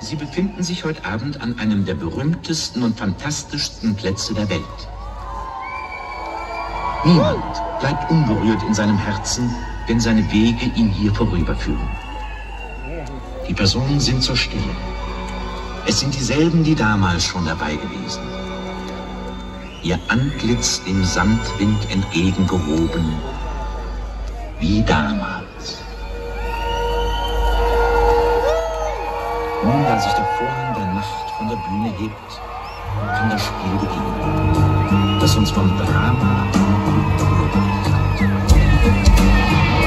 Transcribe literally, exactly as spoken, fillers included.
Sie befinden sich heute Abend an einem der berühmtesten und fantastischsten Plätze der Welt. Niemand bleibt unberührt in seinem Herzen, wenn seine Wege ihn hier vorüberführen. Die Personen sind zur Stille. Es sind dieselben, die damals schon dabei gewesen. Ihr Antlitz dem Sandwind entgegengehoben, wie damals. Nun, da sich der Vorhang der Nacht von der Bühne hebt, kann das Spiel beginnen, das uns vom Drama berührt hat.